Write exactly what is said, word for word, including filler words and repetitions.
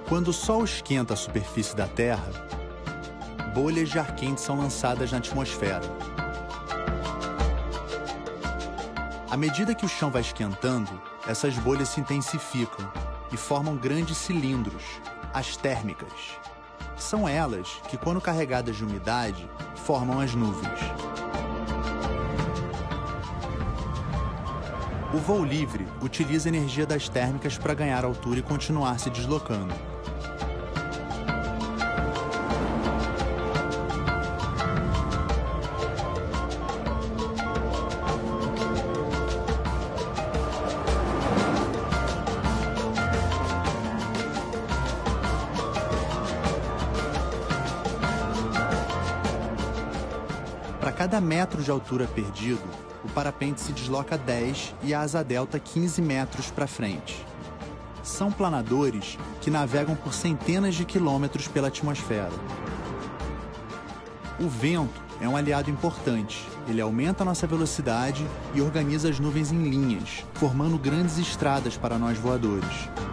Quando o Sol esquenta a superfície da Terra, bolhas de ar quente são lançadas na atmosfera. À medida que o chão vai esquentando, essas bolhas se intensificam e formam grandes cilindros, as térmicas. São elas que, quando carregadas de umidade, formam as nuvens. O voo livre utiliza a energia das térmicas para ganhar altura e continuar se deslocando. Para cada metro de altura perdido, o parapente se desloca dez e a asa delta quinze metros para frente. São planadores que navegam por centenas de quilômetros pela atmosfera. O vento é um aliado importante. Ele aumenta a nossa velocidade e organiza as nuvens em linhas, formando grandes estradas para nós voadores.